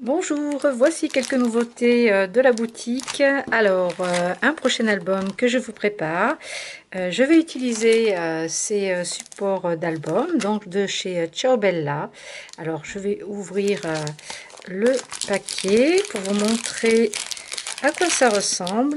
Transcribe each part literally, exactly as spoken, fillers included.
Bonjour, voici quelques nouveautés euh, de la boutique. Alors, euh, un prochain album que je vous prépare. Euh, je vais utiliser euh, ces euh, supports d'album, donc de chez euh, Ciao Bella. Alors, je vais ouvrir euh, le paquet pour vous montrer à quoi ça ressemble.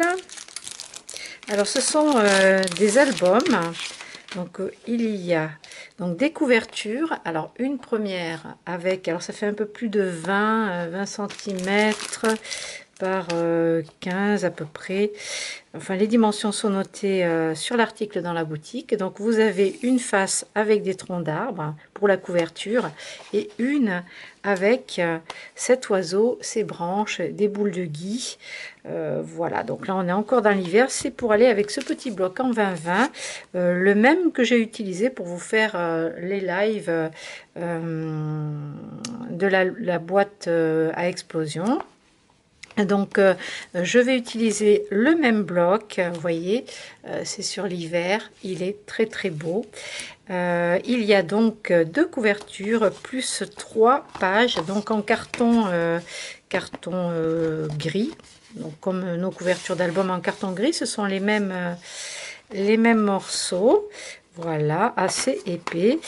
Alors, ce sont euh, des albums. Donc, euh, il y a donc des couvertures. Alors, une première avec, alors ça fait un peu plus de vingt, vingt centimètres par euh, quinze à peu près. Enfin, les dimensions sont notées euh, sur l'article dans la boutique. Donc, vous avez une face avec des troncs d'arbres pour la couverture et une avec euh, cet oiseau, ses branches, des boules de gui. Euh, voilà, donc là, on est encore dans l'hiver. C'est pour aller avec ce petit bloc en vingt vingt, euh, le même que j'ai utilisé pour vous faire euh, les lives euh, de la, la boîte euh, à explosion. Donc, euh, je vais utiliser le même bloc. Vous voyez, euh, c'est sur l'hiver. Il est très très beau. Euh, il y a donc deux couvertures plus trois pages, donc en carton, euh, carton euh, gris. Donc, comme nos couvertures d'album en carton gris, ce sont les mêmes, euh, les mêmes morceaux. Voilà, assez épais.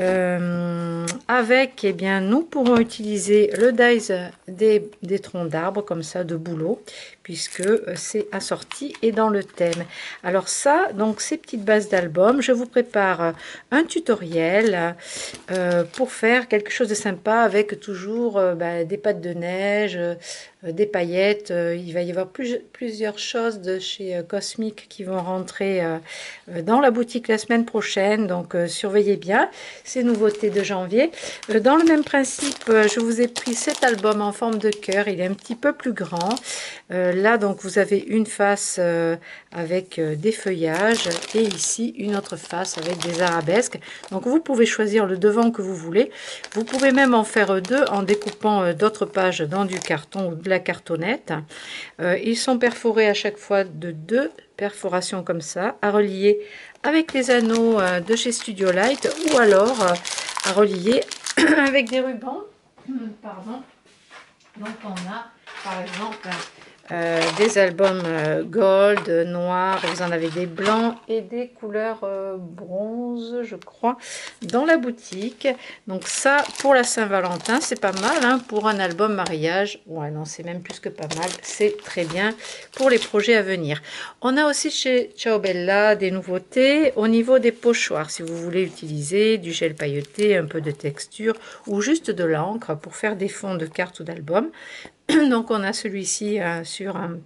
Euh, avec, eh bien, nous pourrons utiliser le dies des, des troncs d'arbres, comme ça, de bouleau, puisque c'est assorti et dans le thème. Alors ça, donc ces petites bases d'album, je vous prépare un tutoriel euh, pour faire quelque chose de sympa avec toujours euh, bah, des pâtes de neige, euh, des paillettes. Euh, il va y avoir plus, plusieurs choses de chez euh, Cosmic qui vont rentrer euh, dans la boutique la semaine prochaine, donc euh, surveillez bien ces nouveautés de janvier. Euh, dans le même principe, euh, je vous ai pris cet album en forme de cœur, il est un petit peu plus grand. Euh, là, donc, vous avez une face euh, avec euh, des feuillages et ici une autre face avec des arabesques. Donc, vous pouvez choisir le devant que vous voulez. Vous pouvez même en faire deux en découpant euh, d'autres pages dans du carton ou de la cartonnette. Euh, ils sont perforés à chaque fois de deux perforations comme ça, à relier avec les anneaux euh, de chez Studio Light ou alors euh, à relier avec des rubans. Pardon. Donc, on a par exemple euh, des albums euh, gold, noir, vous en avez des blancs et des couleurs euh, bronze, je crois, dans la boutique. Donc ça, pour la Saint-Valentin, c'est pas mal, hein, pour un album mariage. Ouais, non, c'est même plus que pas mal, c'est très bien pour les projets à venir. On a aussi chez Ciao Bella des nouveautés au niveau des pochoirs, si vous voulez utiliser du gel pailleté, un peu de texture ou juste de l'encre pour faire des fonds de cartes ou d'albums. Donc on a celui-ci euh, sur euh,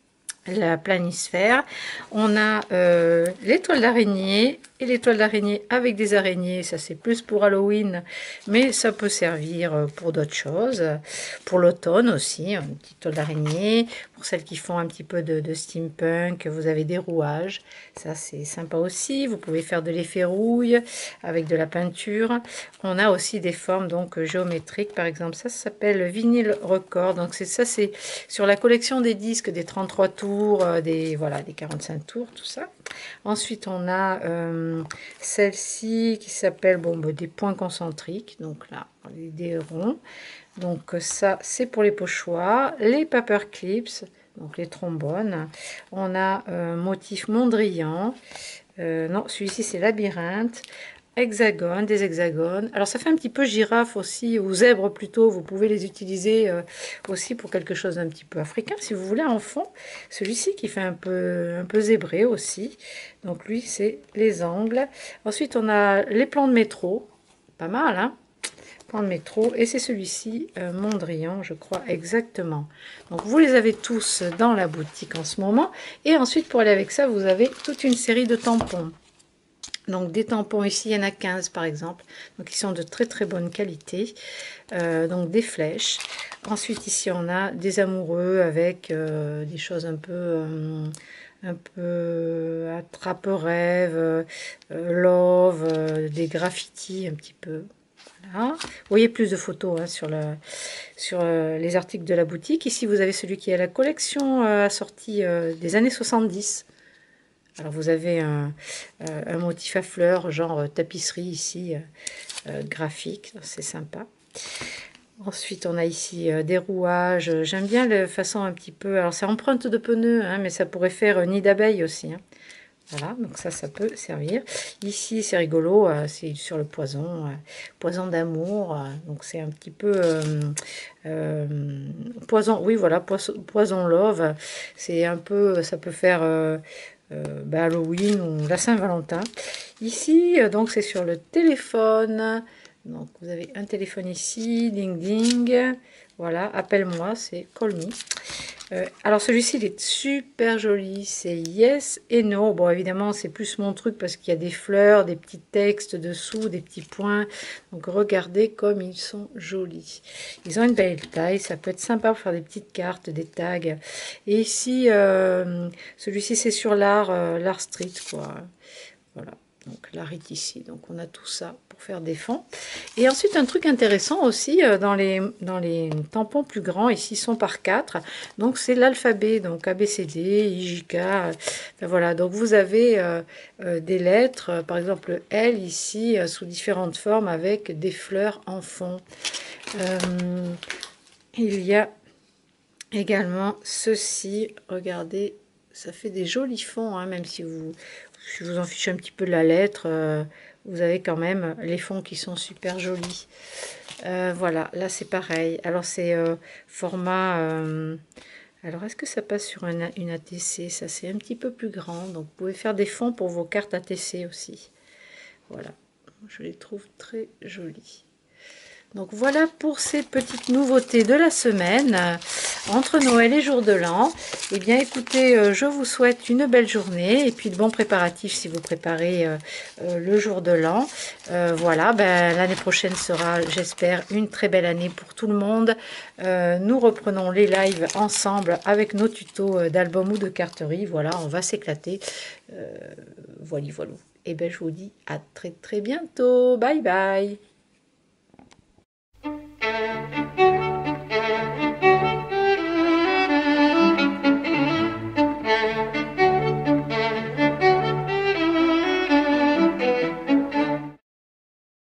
la planisphère. On a euh, l'étoile d'araignée et l'étoile d'araignée avec des araignées. Ça c'est plus pour Halloween, mais ça peut servir pour d'autres choses. Pour l'automne aussi, une petite toile d'araignée. Pour celles qui font un petit peu de, de steampunk, vous avez des rouages. Ça c'est sympa aussi. Vous pouvez faire de l'effet rouille avec de la peinture. On a aussi des formes donc géométriques. Par exemple, ça, ça s'appelle vinyle record. Donc c'est ça, c'est sur la collection des disques des trente-trois tours, des voilà, des quarante-cinq tours, tout ça. Ensuite, on a euh, celle-ci qui s'appelle bon, bah, des points concentriques. Donc là, des ronds. Donc ça, c'est pour les pochoirs. Les paper clips, donc les trombones. On a euh, motif Mondrian. Euh, non, celui-ci, c'est labyrinthe. Hexagone, des hexagones. Alors ça fait un petit peu girafe aussi, ou zèbre plutôt. Vous pouvez les utiliser euh, aussi pour quelque chose d'un petit peu africain, si vous voulez, en fond. Celui-ci qui fait un peu, un peu zébré aussi. Donc lui, c'est les angles. Ensuite, on a les plans de métro. Pas mal, hein? Plans de métro. Et c'est celui-ci, euh, Mondrian, je crois, exactement. Donc vous les avez tous dans la boutique en ce moment. Et ensuite, pour aller avec ça, vous avez toute une série de tampons. Donc des tampons ici, il y en a quinze par exemple, donc ils sont de très très bonne qualité, euh, donc des flèches. Ensuite ici on a des amoureux avec euh, des choses un peu, euh, un peu attrape-rêve, euh, love, euh, des graffitis un petit peu. Voilà. Vous voyez plus de photos hein, sur, le, sur euh, les articles de la boutique. Ici vous avez celui qui est à la collection euh, assortie euh, des années soixante-dix. Alors vous avez un, euh, un motif à fleurs, genre euh, tapisserie ici, euh, euh, graphique, c'est sympa. Ensuite, on a ici euh, des rouages. J'aime bien la façon un petit peu... Alors, c'est empreinte de pneus, hein, mais ça pourrait faire euh, nid d'abeille aussi. Hein. Voilà, donc ça, ça peut servir. Ici, c'est rigolo, euh, c'est sur le poison, euh, poison d'amour. Euh, donc, c'est un petit peu euh, euh, poison, oui, voilà, poison, poison love. C'est un peu, ça peut faire euh, euh, bah, Halloween ou la Saint-Valentin. Ici, euh, donc, c'est sur le téléphone. Donc, vous avez un téléphone ici, ding ding. Voilà, appelle-moi, c'est call me. Euh, alors celui-ci, il est super joli, c'est yes et no. Bon, évidemment, c'est plus mon truc parce qu'il y a des fleurs, des petits textes dessous, des petits points. Donc regardez comme ils sont jolis. Ils ont une belle taille, ça peut être sympa pour faire des petites cartes, des tags. Et ici, euh, celui-ci, c'est sur l'art, euh, l'art street, quoi. Voilà. Donc l'art est ici, donc on a tout ça pour faire des fonds. Et ensuite un truc intéressant aussi euh, dans, les, dans les tampons plus grands, ici sont par quatre, donc c'est l'alphabet, donc A B C D, I J K, euh, ben voilà, donc vous avez euh, euh, des lettres, euh, par exemple le L ici, euh, sous différentes formes avec des fleurs en fond. Euh, il y a également ceci, regardez, ça fait des jolis fonds, hein, même si vous, si vous en fichez un petit peu de la lettre, euh, vous avez quand même les fonds qui sont super jolis. Euh, voilà, là c'est pareil. Alors c'est euh, format... Euh, alors est-ce que ça passe sur une, une A T C? Ça c'est un petit peu plus grand, donc vous pouvez faire des fonds pour vos cartes A T C aussi. Voilà, je les trouve très jolis. Donc voilà pour ces petites nouveautés de la semaine, entre Noël et jour de l'an. Eh bien écoutez, je vous souhaite une belle journée et puis de bons préparatifs si vous préparez euh, euh, le jour de l'an. Euh, voilà, ben, l'année prochaine sera, j'espère, une très belle année pour tout le monde. Euh, nous reprenons les lives ensemble avec nos tutos d'albums ou de carterie. Voilà, on va s'éclater. Euh, voilà, voilà. Et ben je vous dis à très très bientôt. Bye bye.